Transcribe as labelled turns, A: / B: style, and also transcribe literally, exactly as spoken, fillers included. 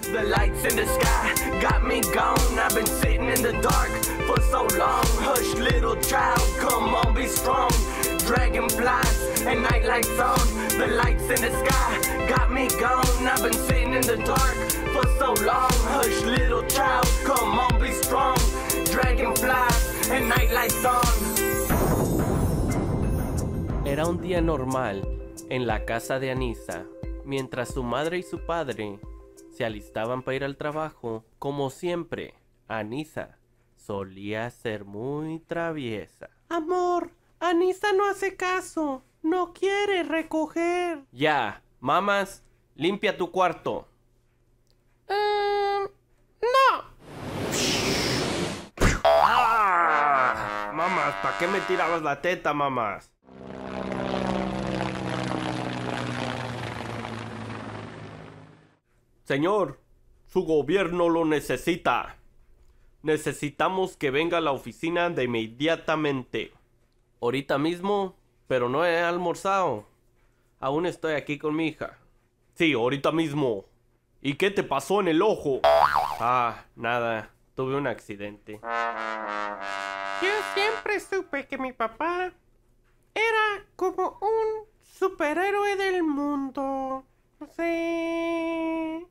A: The lights in the sky got me gone. I've been sitting in the dark for so long. Hush, little child, come on, be strong. Dragonflies and nightlights on. The lights in the sky got me gone. I've been sitting in the dark for so long. Hush, little child, come on, be strong. Dragonflies and nightlights on.
B: Era un día normal en la casa de Anissa, mientras su madre y su padre se alistaban para ir al trabajo. Como siempre, Anissa solía ser muy traviesa.
C: Amor, Anissa no hace caso. No quiere recoger.
B: Ya, mamás, limpia tu cuarto.
C: Uh, no.
B: ¡Ah! Mamás, ¿para qué me tirabas la teta, mamás? Señor, su gobierno lo necesita. Necesitamos que venga a la oficina de inmediatamente. Ahorita mismo, pero no he almorzado. Aún estoy aquí con mi hija. Sí, ahorita mismo. ¿Y qué te pasó en el ojo? Ah, nada. Tuve un accidente.
C: Yo siempre supe que mi papá era como un superhéroe del mundo. No sé.